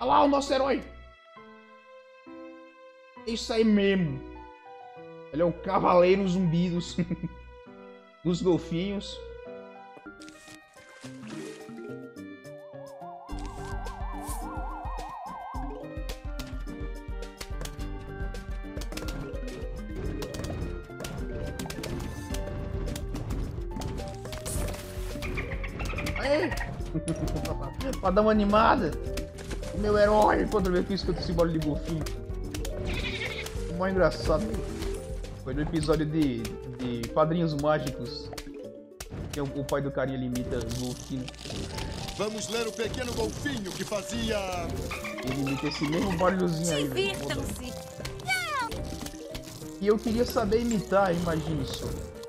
Olha lá o nosso herói. Isso aí mesmo. Ele é o cavaleiro zumbi dos golfinhos. Aê! Pra dar uma animada. Meu herói, outra vez que eu escuto esse bolo de golfinho. Mó engraçado. Foi no episódio de Padrinhos Mágicos. Que o pai do carinha limita os golfinhos. Vamos ler o pequeno golfinho que fazia... Ele imita esse mesmo barulhozinho aí. Divirtam-se. E eu queria saber imitar, imagine só.